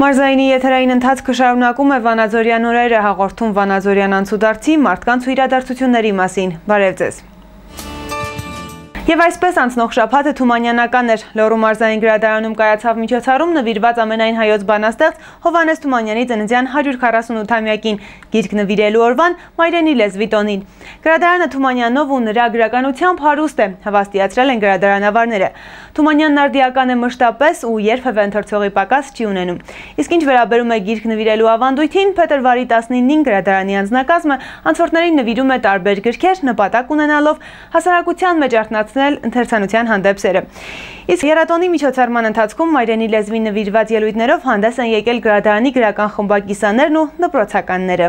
Մարզայինի եթերային ընթացքը շարունակում է Վանաձորյան օրերը, հաղորդում Վանաձորյան անցուդարձի մարդկանց ու իրադարձությունների մասին։ Բարև ձեզ։ Եվ այսպես անցնող շաբաթը թումանյանական էր։ Լոռու մարզային գրադարանում կայացավ միջոցառում նվիրված ամենայն հայոց բանաստեղծ Հովհաննես Թումանյանի ծննդյան 148-ամյակին, գիրք նվիրելու օրվան մայրենի լեզվի տոնին։ Գրադարանը Թումանյանով ու նրա գրականությամբ հարուստ է, հավաստիացրել են գրադարանավարները։ Թումանյանն արդիական է մշտապես ու երբևէ ընթերցողի պակաս չի ունենում։ Իսկ ինչ վերաբերում է գիրք նվիրելու ավանդույթին, փետրվարի 19-ին գրադարանի անձնակազմը անցորդներին նվիրում է տարբեր գրքեր, նպատակ ունենալով հասարակության մեջ արթնացնել ընթերցանության հանդեպ սերը։ Իսկ եռատոնի միջոցառման ընթացքում մայրենի լեզվին նվիրված ելույթներով հանդես են եկել գրադարանի գրական խմբակիցաներն ու դպրոցականները։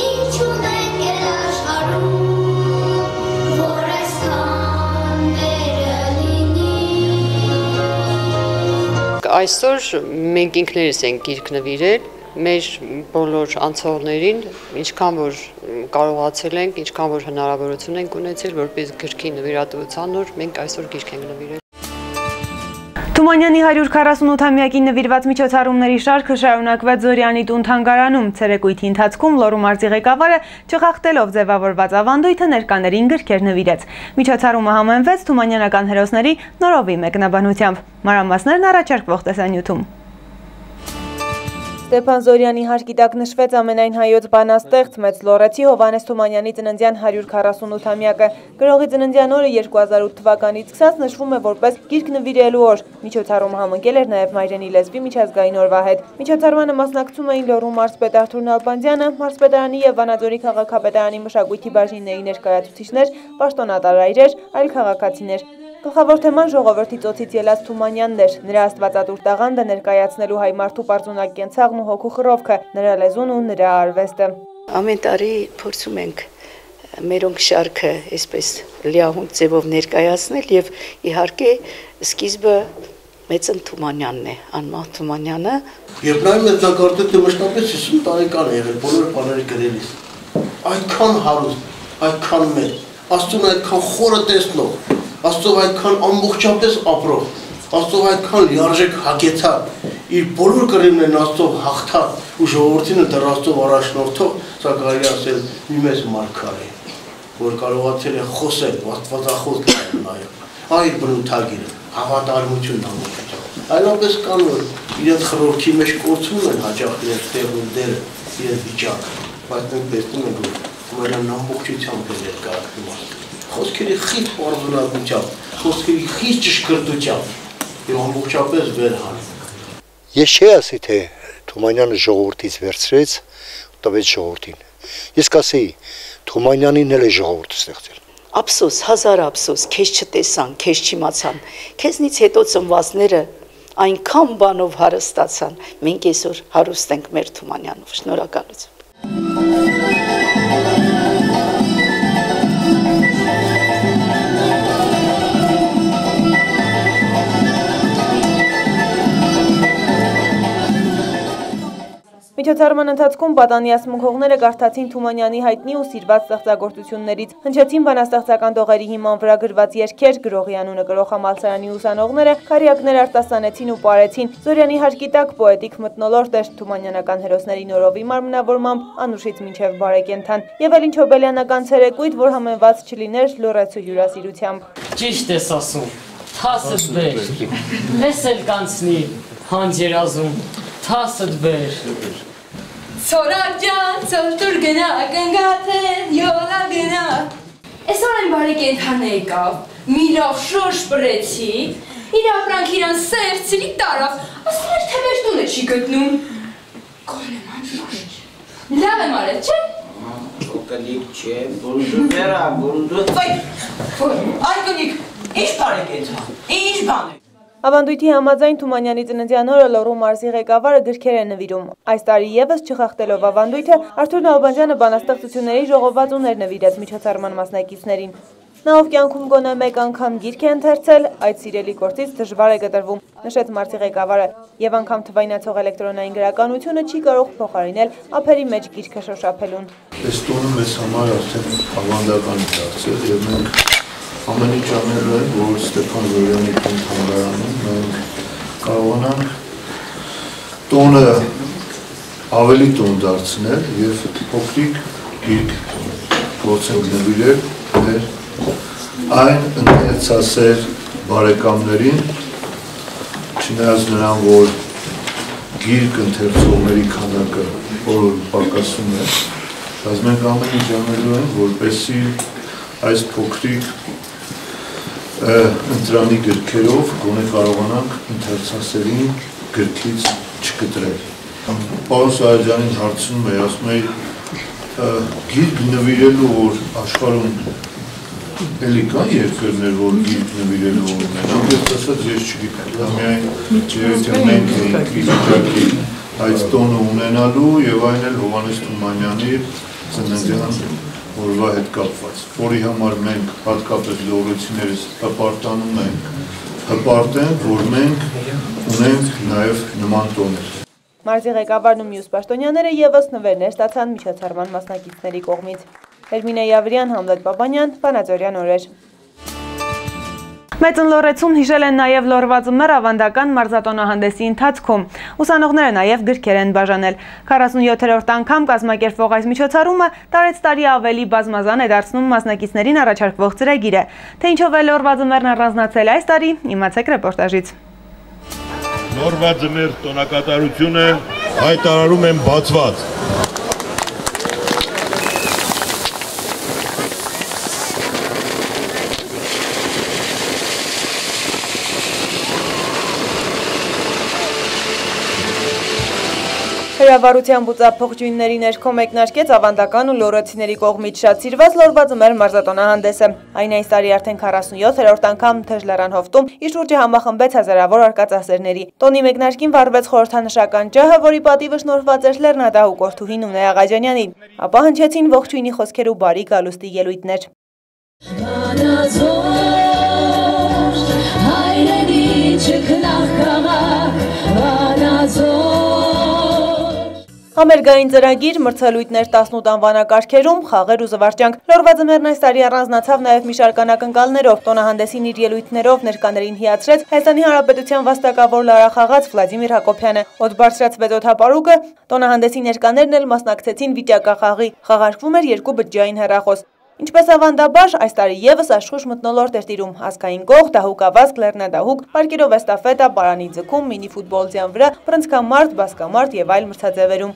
Այսօր մենք ինքներս ենք գիրք նվիրել մեր բոլոր անցողներին, ինչքան որ կարողացել ենք, ինչքան որ հնարավորություն ենք ունեցել, որպես գրքի նվիրատվության օր մենք այսօր գիրք ենք նվիրել։ Թումանյանի 148-ամյակին նվիրված միջոցառումների շարքը շարունակվեց Զորյանի տուն թանգարանում։ Ցերեկույթի ընթացքում Լոռու մարզի ղեկավարը չխախտելով ձևավորված ավանդույթը ներկաներին գրքեր նվիրեց։ Միջոցառումը համեմվեց թումանյանական հերոսների նորովի մեկնաբանությամբ։ Մանրամասներն առաջարկվող տեսանյութում։ Ստեփան Զորյանի հարկի տակ նշվեց ամենայն հայոց բանաստեղծ մեծ լոռեցի Հովհաննես Թումանյանի ծննդյան 148-ամյակը։ Գրողի ծննդյան օրը 2008 թվականից սկսած նշվում է որպես գիրք նվիրելու օր։ Միջոցառումը համընկել էր նաև մայրենի լեզվի միջազգային օրվա հետ։ Միջոցառմանը մասնակցում էին Լոռու մարզպետ Արթուր Նալբանդյանը, մարզպետարանի եւ Վանաձորի քաղաքապետարանի մշակույթի բաժինների ներկայացուցիչներ, պաշտոնատար այրեր, այլ քաղաքացիներ։ Գլխավոր թեման ժողովրդի ծոցից ելած Թումանյանն էր, նրա աստվածատուր տաղանդը ներկայացնելու հայ մարդու պարզունակ կենցաղն ու հոգու խռովքը, նրա լեզուն ու նրա արվեստը։ Ամեն տարի փորձում ենք մերոնք շարքը այսպես լիահուն ձևով ներկայացնել եւ իհարկե սկիզբը Մեծն Թումանյանն է, Անմահ Թումանյանը։ Երբ նայում ես ճակատը մշտապես 50 տարեկան է եղել բոլոր բաները գրելիս։ Այդքան հարուստ, այդքան մեծ, Աստծուն այդքան խորը տեսնող, Աստծով այդքան ամբողջապես ապրող, Աստծով այդքան լիարժեք հագեցած, իր բոլոր կռիվներն Աստծով հաղթած ու ժողովրդին դեռ Աստծով առաջնորդող, սա կարելի ասել մի մեծ մարգարե, որ կարողացել է խոսել, աստվածախոս լինել նաև, այլ բնութագիրը, հավատարմությունն ամբողջությամբ։ Այլապես կան, որ իրենց խռովքի մեջ կորցնում են հաճախ իրենց տեղն ու դերը, իրենց վիճակը, բայց մենք տեսնում ենք, որ Թումանյանն ամբողջությամբ է ներկայացնում խոսքերի խիտ պարզունակությամբ, խոսքերի խիտ ճշգրտությամբ եւ ամբողջապես վերհանում։ Ես չի ասի, թե Թումանյանը ժողովրդից վերցրեց ու տվեց ժողովրդին։ Ես կասեի, Թումանյանին էլ է ժողովուրդը ստեղծել։ Ափսոս, հազար ափսոս, քեզ չտեսան, քեզ չիմացան։ Քեզնից հետո ծնվածները այնքան բանով հարստացան։ Մենք այսօր հարուստ ենք մեր Թումանյանով։ Շնորհակալություն։ Միջոցառման ընթացքում պատանի ասմունքողները կարդացին Թումանյանի հայտնի ու սիրված ստեղծագործություններից, հնչեցին բանաստեղծական տողերի հիման վրա գրված երգեր, գրողի անունը կրող համալսարանի ուսանողները քարյակներ արտասանեցին ու պարեցին։ Զորյանի հարկի տակ պոետիկ մթնոլորտ էր թումանյանական հերոսների նորովի մարմնավորմամբ Անուշից մինչև Բարեկենթան եւ էլ ինչ հոբելյանական ցերեկույթ, որ համեմված չլիներ լոռեցու հյուրասիրությամբ։ Ճիշտ ես ասում, թասդ բեր, ես էլ կանցնի հանջերազում, թասդ բեր։ Սորաջան, սորտուր գնա, կնգաթեն, յոլա գնա։ Այսօր այն Բարեկենթան եկավ, միրավ շոշ բրեցի, իր ապրանք իրան սերցրի տարավ, ասում էր թե մեր տունը չի գտնում։ Կոնեման շոշ, լավ եմ արել, չէ։ Շոկալիկ չէ, բուրժուզերա, բուրժուզ։ Այ կնիկ, ինչ Բարեկենթան, ինչ բան է։ Ավանդույթի համաձայն Թումանյանի ծննդյան օրը Լոռու մարզի ղեկավարը գրքեր է նվիրում։ Այս տարի եւս չխախտելով ավանդույթը, Արթուր Նալբանդյանը բանաստեղծությունների ժողովածուներ նվիրեց միջոցառման մասնակիցներին։ Նա ով կյանքում գոնե մեկ անգամ գիրք է ընթերցել, այդ սիրելի գործից դժվար է գտրվում, նշեց մարզի ղեկավարը, եւ անգամ թվայնացող էլեկտրոնային գրականությունը չի կարող փոխարինել ափերի մեջ գիրքը շոշափելուն։ Այս տոնը մեզ համար արդեն ավանդական է դարձել եւ մենք ամեն ինչ անելու ենք, որ Ստեփան Զորյանի տուն թանգարանում մենք կարողանանք տոնը ավելի տոն դարձնել եւ փոքրիկ գիրք փորձենք նվիրել մեր այն ընթերցասեր բարեկամներին, չնայած նրան, որ գիրք ընթերցողների քանակը բոլոր պակասում է, բայց մենք ամեն ինչ անելու ենք, որպեսզի այս փոքրիկ ընտրանի գրքերով գոնե կարողանանք ընթերցասերին գրքից չկտրել։ Պարոն Սարաջանին հարցնում է, ասում է, գիրք նվիրելու, որ աշխարհում էլի կան երկրներ, որ գիրք նվիրելու ունեն, անգետ ասած ես չգիտեմ, դա միայն եթե մենք էինք իվիճակի այդ տոնը ունենալու եւ այն էլ Հովհաննես Թումանյանի ծննդյան օրվա հետ կապված, որի համար մենք հատկապես լողոցիներս հպարտանում ենք, հպարտենք, որ մենք ունենք նաեւ նման տոներ։ Մարզի ղեկավարն ու մյուս պաշտոնյաները եւս նվերներ ստացան միջոցառման մասնակիցների կողմից։ Էրմինե Յավրյան, Համլետ Բաբանյան, Վանաձորյան օրեր։ Մեծն լոռեցում հիշել են նաև լոռված ձմեռ ավանդական մարզատոնահանդեսի ընթացքում։ Ուսանողները նաև գրքեր են բաժանել։ 47-րդ անգամ կազմակերպվող այս միջոցառումը տարեց տարի ավելի բազմազան է դարձնում մասնակիցներին առաջարկվող ծրագիրը։ Թե ինչով է լոռված ձմեռն առանձնացել այս տարի, իմացեք ռեպորտաժից։ Լոռված ձմեռ տոնակատարությունը հայտարարում են բացված։ Հրավառության բուծափոխջույնների ներքո մեկնարկեց ավանդական ու լոռոցիների կողմից շատ սիրված լոռված ձմեռ մարզատոնահանդեսը։ Այն այս տարի արդեն 47-րդ անգամ Թեժլարան հովտում իր շուրջը համախմբեց հազարավոր արկածասերների։ Տոնի մեկնարկին վարվեց խորհրդանշական ջահը, որի պատիվը շնորհված էր լեռնադահու կորդուհի Նունե Աղաջանյանին։ Ապա հնչեցին ողջույնի խոսքեր ու բարի գալուստի ելույթներ։ Համերգային ծրագիր, մրցելույթներ 18 անվանակարգերում, խաղեր ու զվարճանք։ Լոռված ձմեռն այս տարի առանձնացավ նաև մի շարք անակնկալներով։ Տոնահանդեսին իր ելույթներով ներկաներին հիացրեց Հայաստանի Հանրապետության վաստակավոր լարախաղաց Վլադիմիր Հակոբյանը։ Օդ բարձրացվեց օդապարուկը, տոնահանդեսի ներկաներն էլ մասնակցեցին վիճակախաղի։ Խաղարկվում էր 2 բջջային հեռախոս։ Ինչպես ավանդաբար, այս տարի եւս աշխուժ մթնոլորտ էր տիրում ազգային կող, դահուկավազք, լեռնադահուկ, պարկերով էստաֆետա, պարանի ձգում, մինի ֆուտբոլձյան վրա, բռնցքամարտ, բասկամարտ եւ այլ մրցաձևերում։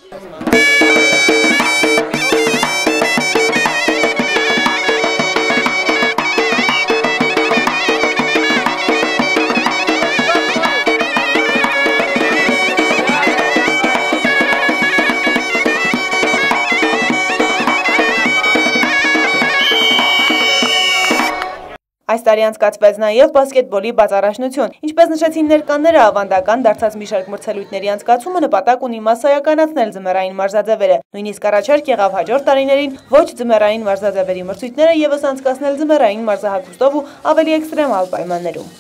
Այս տարի անցկացվեց նաև բասկետբոլի բացառաշնություն։ Ինչպես նշեցին ներկաները, ավանդական դարձած մի շարք մրցելույթների անցկացումը նպատակ ունի մասսայականացնել ձմեռային մարզաձևերը։ Նույնիսկ առաջարկ եղավ հաջորդ տարիներին ոչ ձմեռային մարզաձևերի մրցույթները եւս անցկացնել ձմեռային մարզահագուստով ու ավելի էքստրեմալ պայմաններում։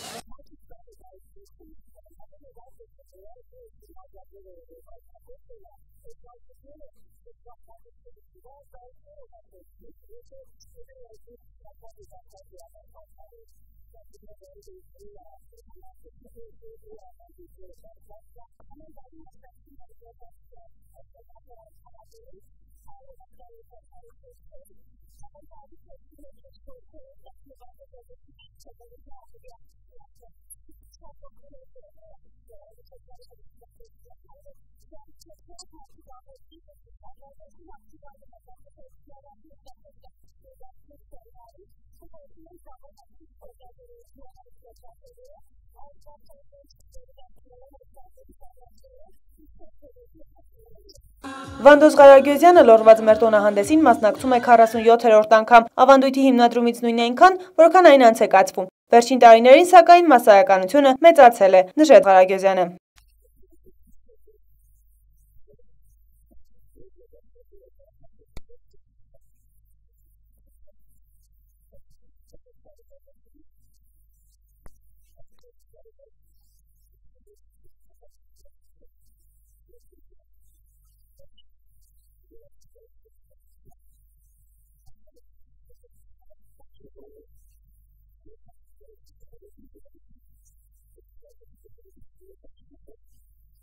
Վանդոս Ղարագյուզյանը լոռված ձմեռ տոնահանդեսին մասնակցում է 47-րդ անգամ, ավանդույթի հիմնադրումից նույն այնքան, որքան այն անց է կացվում։ Վերջին տարիներին, սակայն, մասսայականությունը մեծացել է, նշեց Ղարագյուզյանը։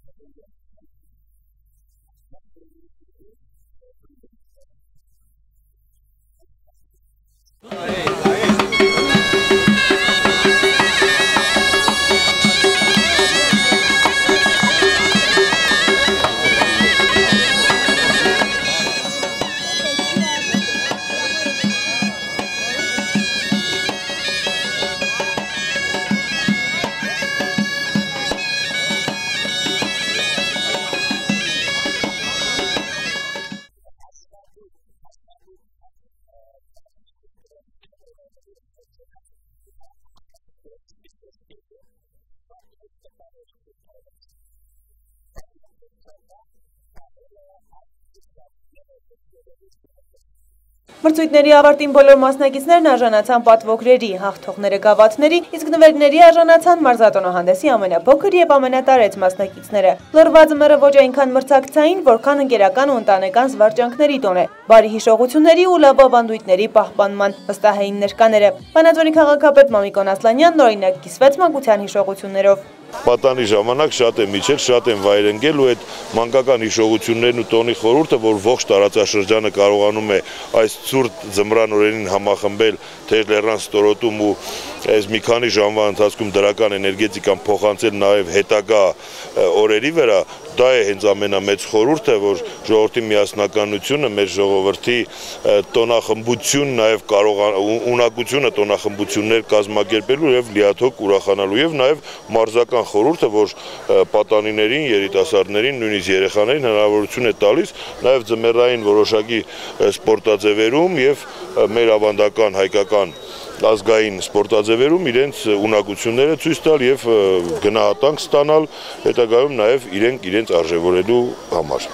Մրցույթների ավարտին բոլոր մասնակիցներն արժանացան պատվոգրերի, հաղթողները գավաթների, իսկ նվերների արժանացան մարզատոնահանդեսի ամենափոքր եւ ամենատարեց մասնակիցները։ Լրված մերը ոչ այնքան մրցակցային, որքան ընկերական ու ընտանեկան զվարճանքների տոն է։ Բարի հիշողությունների ու լավ ավանդույթների պահպանման վստահ էին ներկաները։ Վանաձորի քաղաքապետ Մամիկոն Ասլանյանն օրինակ կիսվեց մանկության հիշողություններով։ Պատանի ժամանակ շատ եմ իջել, շատ եմ վայր ընկել ու այդ մանկական հիշողություններն ու տոնի խորհուրդը, որ ողջ տարածաշրջանը կարողանում է այս ցուրտ ձմռան օրերին համախմբել թեր լեռան ստորոտում ու այս մի քանի ժամվա ընթացքում դրական էներգետիկան փոխանցել նաև հետագա օրերի վրա, դա է հենց ամենամեծ խորհուրդը, որ ժողովրդի միասնականությունը, մեր ժողովրդի տոնախմբությունն, նաև ունակությունը տոնախմբություններ կազմակերպելու եւ լիաթոք ուրախանալու եւ նաև մարզական խորհուրդը, որ պատանիներին, երիտասարդներին, նույնիսկ երեխաներին հնարավորություն է տալիս նաև ձմեռային որոշակի սպորտաձևերում եւ մեր ավանդական հայկական ազգային սպորտաձևերում իրենց ունակությունները ցույց տալ եւ գնահատանք ստանալ, հետագայում նաև իրենց արժևորելու համար։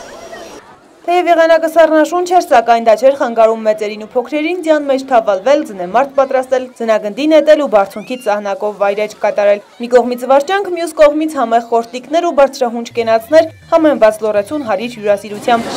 Թեև եղանակը սառնաշունչ էր, սակայն դա չէր խանգարում մեծերին ու փոքրերին ձյան մեջ թավալվել, ձնեմարդ պատրաստել, ձնագնդի նետել ու բարձունքից սահնակով վայրեջք կատարել։ Մի կողմից զվարճանք, մյուս կողմից համեղ խորտիկներ ու բարձրահունչ կենացներ, համեմված լոռեցուն հարիր հյուրասիրությամբ։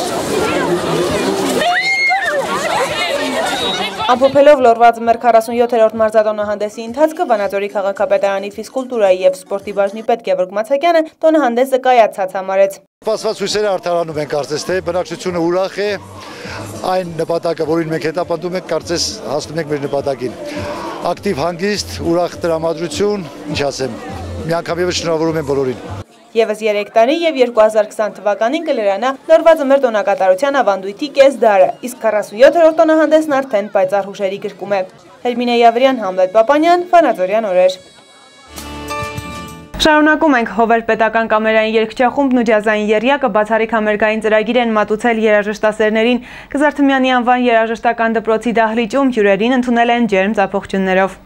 Ամփոփելով լոռված մեր 47-րդ մարզատոնահանդեսի ընթացքը Վանաձորի քաղաքապետարանի ֆիզկուլտուրայի եւ սպորտի բաժնի պետ Գևորգ Մացակյանը տոնահանդեսը կայացած համարեց։ Սպասված հույսերը արդարանում են, կարծես թե բնակչությունը ուրախ է, այն նպատակը, որին մենք հետապնդում ենք, կարծես հասնում ենք մեր նպատակին։ Ակտիվ հանգիստ, ուրախ տրամադրություն, ինչ ասեմ, մի անգամ եւս շնորհավորում եմ բոլորին։ Եվս 3 տարի եւ 2020 թվականին կլրանա լոռված մեր տոնակատարության ավանդույթի կես դարը, իսկ 47-րդ տոնահանդեսն արդեն պայծառ հուշերի գրկում է։ Հերմինե Յավրյան, Համլետ Պապանյան, Վանաձորյան օրեր։ Շարունակում ենք Հովեր պետական կամերային երգչախումբն ու ջազային եռյակը բացառիկ համերգային ծրագիր են մատուցել երաժշտասերներին։ Կզար Թումյանի անվան երաժշտական դպրոցի դահլիճում հյուրերին ընդունել են ջերմ ծափողջուններով։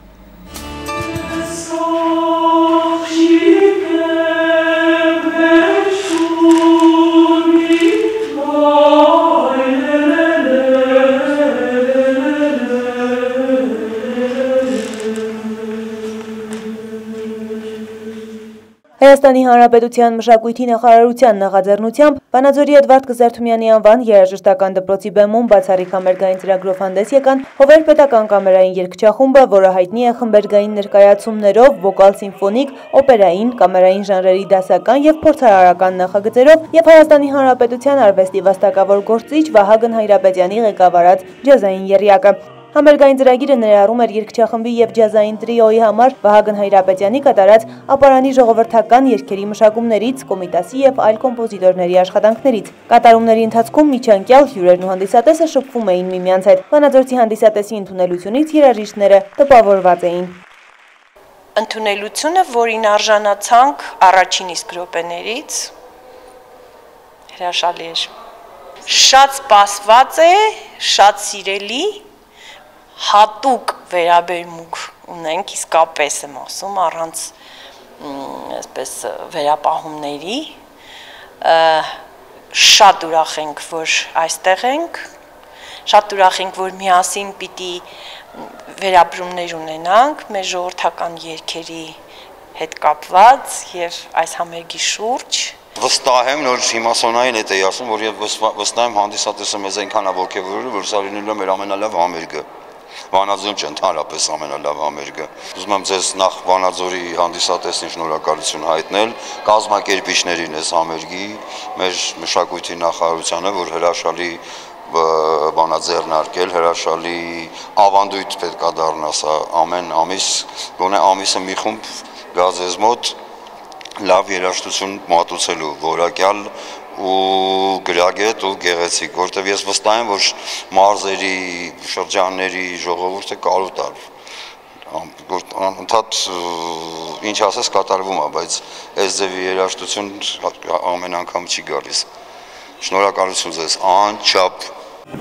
Հայաստանի Հանրապետության մշակույթի նախարարության նախաձեռնությամբ Վանաձորի Էդվարդ Կզարթումյանի անվան երաժշտական դպրոցի բեմում բացառիկ համերգային ծրագրով հանդես եկան Հովեր պետական կամերային երգչախումբը, որը հայտնի է խմբերգային ներկայացումներով, վոկալ սիմֆոնիկ, օպերային, կամերային ժանրերի դասական եւ փորձարարական նախագծերով եւ Հայաստանի Հանրապետության արվեստի վաստակավոր գործիչ Վահագն Հայրապետյանի ղեկավարած ջազային եռյակը։ Համերգային ծրագիրը ներառում էր երգչախմբի եւ ջազային տրիոյի համար Վահագն Հայրապետյանի կատարած ապարանի ժողովրդական երգերի մշակումներից, Կոմիտասի եւ այլ կոմպոզիտորների աշխատանքներից։ Կատարումների ընթացքում միջանկյալ հյուրերն ու հանդիսատեսը շփվում էին միմյանց հետ։ Վանաձորցի հանդիսատեսի ընդունելությունից երաժիշտները տպավորված էին։ Ընդունելությունը, որին արժանացանք առաջին իսկ րոպեներից, հրաշալի էր։ Շատ սպասված է, շատ սիրելի, հատուկ վերաբերմունք ունենք, իսկապես եմ ասում, առանց այսպես վերապահումների, շատ ուրախ ենք, որ այստեղ ենք, շատ ուրախ ենք, որ միասին պիտի վերաբերումներ ունենանք մեր ժողովրդական երգերի հետ կապված եւ այս համերգի շուրջ։ Վստահ եմ, որ հիմա Սոնային հետ էի ասում, որ եւ վստահ եմ հանդիսատեսը մեզ այնքան ողջևորել, որ սա լինելու է մեր ամենալավ համերգը։ Վանաձորն չէ, ընդհանրապես ամենալավ համերգը։ Ուզում եմ ձեզ նախ Վանաձորի հանդիսատեսին շնորհակալություն հայտնել, կազմակերպիչներին այս համերգի, մեր մշակույթի նախարարությանը, որ հրաշալի բանաձեռնարկել, հրաշալի ավանդույթ պետք է դառնա սա ամեն ամիս, գոնե ամիսը մի խումբ գա ձեզ մոտ լավ երաժշտություն մատուցելու, որակյալ ու գրագետ ու գեղեցիկ, որտեղ ես վստահ եմ, որ մարզերի, շրջանների ժողովուրդը կարոտար, ընդհատ ինչ ասես կատարվում է, բայց այս ձևի երաժշտություն ամեն անգամ չի գալիս։ Շնորհակալություն ձեզ, անչափ։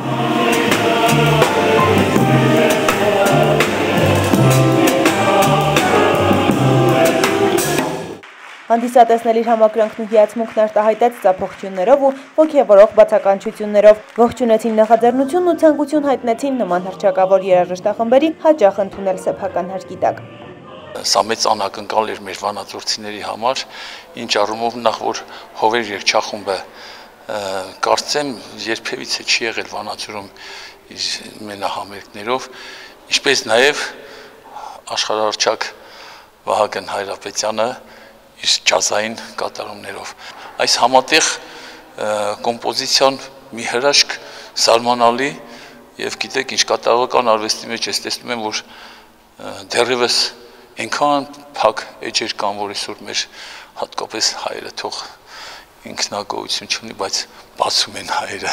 Հանդիսատեսն իր համակրանքն ու հիացմունքն արտահայտեց ծափողջյուններով ու ոգևորող բացականչություններով, ողջունեցին նախաձեռնությունն ու ցանկություն հայտնեցին նման հռչակավոր երաժշտախմբերի հաճախ ընդունել սեփական հարկի տակ։ Սա մեծ անակնկալ էր մեր վանաձորցիների համար, ինչ առումով նախ որ Հովեր երգչախումբը կարծեմ երբևիցե չի եղել Վանաձորում իր մենահամերգներով, ինչպես նաև աշխարհահռչակ Վահագն Հայրապետյանը իր ջազային կատարումներով։ Այս համատեղ կոմպոզիցիան մի հրաշք զարմանալի եւ գիտեք ինչ կատարողական արվեստի մեջ ես տեսնում եմ, որ դեռևս այնքան փակ էջեր կան, որ այսօր մեր հատկապես հայերը թող ինքնագոհություն չունի, բայց բացում են հայերը։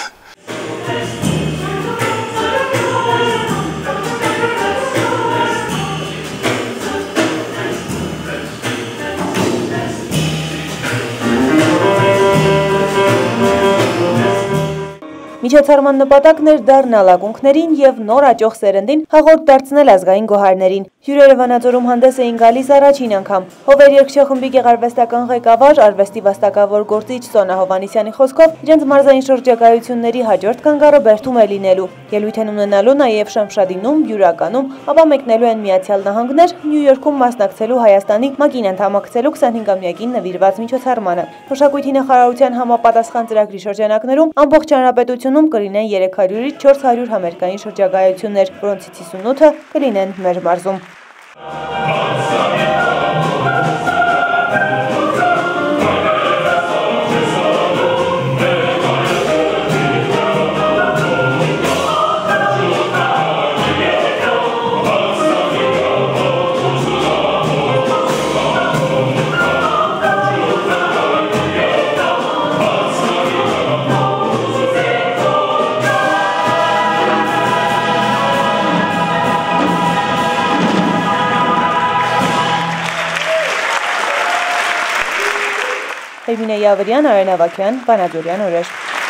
Միջոցառման նպատակն էր դառնալ ակունքներին եւ նոր աճող սերնդին հաղորդ դարձնել ազգային գոհարներին։ Հյուրերը Վանաձորում հանդես էին գալիս առաջին անգամ։ Հովեր երգչախմբի գեղարվեստական ղեկավար, արվեստի վաստակավոր գործիչ Սոնա Հովհաննիսյանի խոսքով իրենց մարզային շրջագայությունների հաջորդ կանգառը Բերդում է լինելու։ Ելույթ են ունենալու նաեւ Շամշադինում, Բյուրականում, ապա մեկնելու են Միացյալ Նահանգներ, Նյու Յորքում մասնակցելու Հայաստանի ՄԱԿ-ին անդամակցելու 25-ամյակին նվիրված միջոցառմանը։ Մշակույթի նախարարության համապատասխան ծրագրի շրջանակներում ամբողջ հանրապետությունում կլինեն 300-ից 400 համերգային շրջագայություններ, որոնցից 58-ը կլինեն մեր մարզում։ Էրմինե Յավրյան, Արեն Ավագյան, Վանաձորյան օրեր։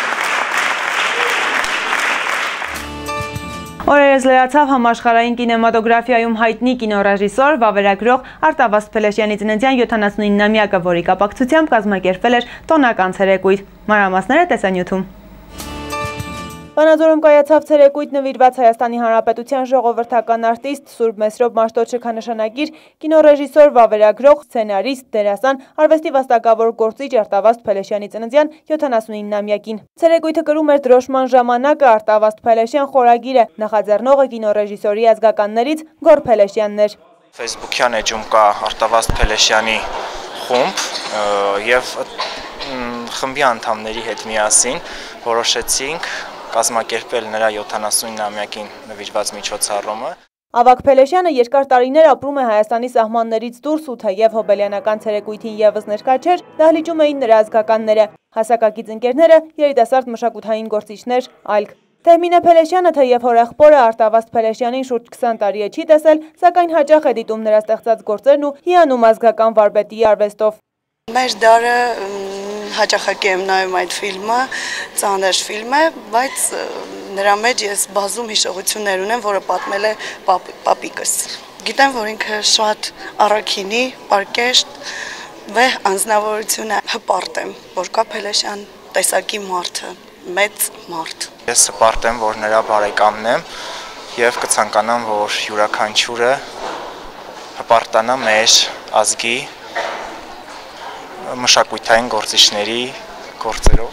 Օրերս լրացավ համաշխարհային կինեմատոգրաֆիայում հայտնի կինոռեժիսոր, վավերագրող Արտավազդ Փելեշյանի ծննդյան 79-ամյակը, որի կապակցությամբ կազմակերպվել էր տոնական ցերեկույթ։ Մանրամասները տեսանյութում։ Վանաձորում կայացավ ցերեկույթ նվիրված Հայաստանի Հանրապետության ժողովրդական արտիստ Սուրբ Մեսրոպ Մաշտոց շքանշանագիր, կինոռեժիսոր, վավերագրող, սցենարիստ, դերասան, արվեստի վաստակավոր գործիչ Արտավազդ Փելեշյանի ծննդյան 79-ամյակին։ Ցերեկույթը կրում էր դրոշման ժամանակը Արտավազդ Փելեշյան խորագիրը, նախաձեռնողը կինոռեժիսորի ազգականներից Գոր Փելեշյանն էր։ Facebook-յան էջում կա Արտավազդ Փելեշյանի խումբ եւ խմբի անդամների հետ միասին որոշեցինք կազմակերպել նրա 79-ամյակին նվիրված միջոցառումը։ Ավագ Փելեշյանը երկար տարիներ ապրում է Հայաստանի սահմաններից դուրս ու թեև հոբելյանական ցերեկույթին եւս ներկա չէր, դահլիճում էին նրա ազգականները, հասակակից ընկերները, երիտասարդ մշակութային գործիչներ, այլք։ Թեհմինե Փելեշյանը թեև հորեղբորը Արտավազդ Փելեշյանին շուրջ 20 տարի է չի տեսել, սակայն հաճախ է դիտում նրա ստեղծած գործերն ու հիանում ազգական վարպետի արվեստով։ Մեր դարը հաճախակի եմ նայում այդ ֆիլմը, ծանր ֆիլմ է, բայց նրա մեջ ես բազում հիշողություններ ունեմ, որը պատմել է պապիկս։ Գիտեմ, որ ինքը շատ առաքինի, պարկեշտ, վեհ անձնավորություն է, հպարտ եմ, որ կա Փելեշյան տեսակի մարդը, մեծ մարդ։ Ես հպարտ եմ, որ նրա բարեկամն եմ եւ կցանկանամ, որ յուրաքանչյուրը հպարտանա մեր ազգի մշակութային գործիչների գործերով։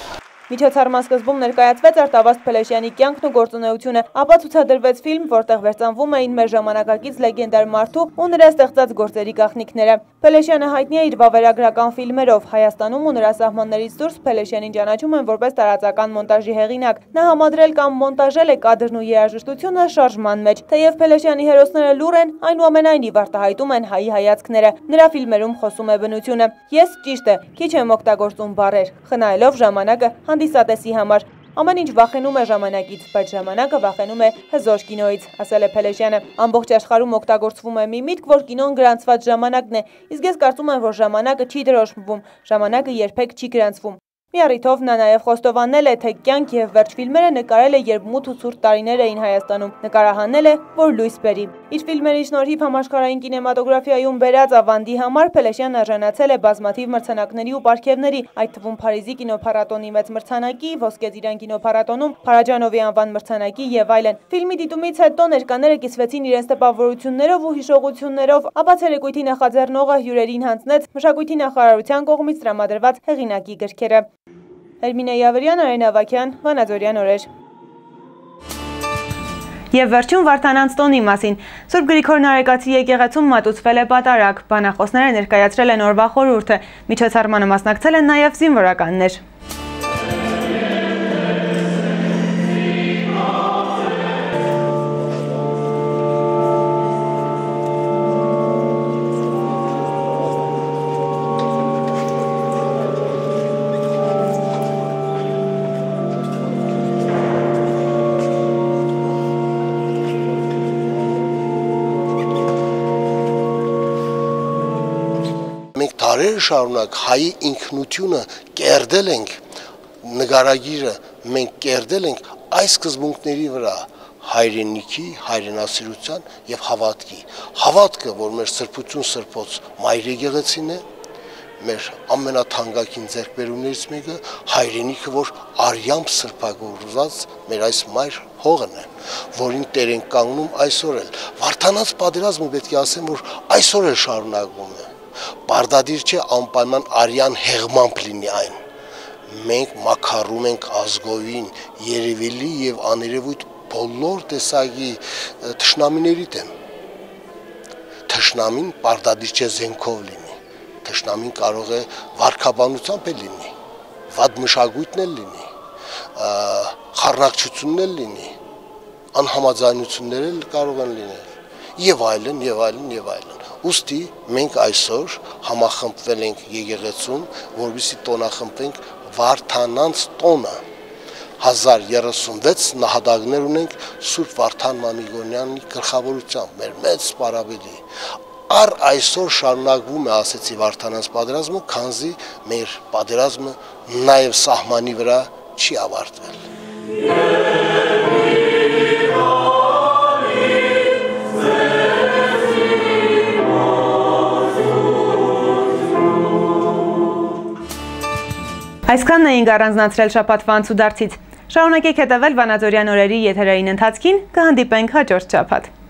Միջոցառման սկզբում ներկայացվեց Արտավազդ Փելեշյանի կյանքն ու գործունեությունը, ապա ցուցադրվեց ֆիլմ, որտեղ վերծանվում էին մեր ժամանակակից լեգենդար մարդու ու նրա ստեղծած գործերի գաղտնիքները։ Փելեշյանը հայտնի է իր վավերագրական ֆիլմերով։ Հայաստանում ու նրա սահմաններից դուրս Փելեշյանին ճանաչում են որպես տարածական մոնտաժի հեղինակ։ Նա համադրել կամ մոնտաժել է կադրն ու երաժշտությունը շարժման մեջ։ Թեև Փելեշյանի հերոսները լուռ են, այնուամենայնիվ արտահայտում են հայի հայացքները։ Նրա ֆիլմերում խոսում է բնությունը։ Ես ճիշտ է, քիչ եմ օգտագործում բառեր, խնայելով ժամանակը հանդիսատեսի համար։ Ամեն ինչ վախենում է ժամանակից, բայց ժամանակը վախենում է հզոր կինոից, ասել է Փելեշյանը։ Ամբողջ աշխարհում օգտագործվում է մի միտք, որ կինոն գրանցված ժամանակն է, իսկ ես կարծում եմ, որ ժամանակը չի դրոշմվում, ժամանակը երբեք չի գրանցվում։ Մի առիթով նա նաև խոստովանել է, թե կյանք եւ վերջ ֆիլմերը նկարել է, երբ մութ ու ցուրտ տարիներ էին Հայաստանում։ Նկարահանել է, որ լույս բերի։ Իր ֆիլմերի շնորհիվ համաշխարհային կինեմատոգրաֆիայում բերած ավանդի համար Փելեշյանն արժանացել է բազմաթիվ մրցանակների ու պարգևների, այդ թվում Փարիզի կինոփառատոնի մեծ մրցանակի, Ոսկե ծիրան կինոփառատոնում Փարաջանովի անվան մրցանակի եւ այլն։ Ֆիլմի դիտումից հետո ներկաները կիսվեցին իրենց տպավորություններով ու հիշողություններով, ապա ցերեկույթի նախաձեռնողը հյուրերին հանձնեց մշակույթի նախարարության կողմից տրամադրված հեղինակի գրքերը։ Հերմինե Յավրյան, Արեն Ավագյան, Վանաձորյան օրեր։ Եվ վերջում Վարդանանց տոնի մասին։ Սուրբ Գրիգոր Նարեկացի եկեղեցում մատուցվել է պատարագ, բանախոսները ներկայացրել են օրվա խորհուրդը, միջոցառմանը մասնակցել են նաև զինվորականներ։ Մենք դարեր շարունակ հայի ինքնությունը կերդել ենք, նկարագիրը մենք կերդել ենք այս սկզբունքների վրա՝ հայրենիքի, հայրենասիրության եւ հավատքի։ Հավատքը, որ մեր սրբություն սրբոց մայր եկեղեցին է, մեր ամենաթանկագին ձեռքբերումներից մեկը, հայրենիքը, որ արյամբ սրբագործված մեր այս մայր հողն է, որին Տեր ենք կանգնում այսօր էլ։ Վարդանանց պատերազմը պետք է ասեմ, որ այսօր էլ շարունակվում է։ Պարտադիր չէ անպայման արյան հեղմամբ լինի այն։ Մենք մաքարում ենք ազգովին, երևելի եւ աներևույթ բոլոր տեսակի թշնամիների դեմ։ Թշնամին պարտադիր չէ զենքով լինի։ Թշնամին կարող է վարքաբանությամբ էլ լինի, վատ մշակույթն էլ լինի, խառնակցությունն էլ լինի, անհամաձայնություններ էլ կարող են լինել, եւ այլն, եւ այլն, եւ այլն։ Ուստի մենք այսօր համախմբվել ենք եկեղեցում, որովհետեւ տոնախմբենք Վարդանանց տոնը։ 1036 նահատակներ ունենք Սուրբ Վարդան Մամիկոնյանի գլխավորությամբ, մեր մեծ սպառաբելի։ Առ այսօր շարունակվում է, ասեցի, Վարդանանց պատերազմը, քանզի մեր պատերազմը նաև սահմանի վրա չի ավարտվել։ Այսքանն էինք առանձնացրել շաբաթվա անցուդարձից։ Շարունակեք հետևել Վանաձորյան օրերի եթերային ընթացքին, կհանդիպենք հաջորդ շաբաթ։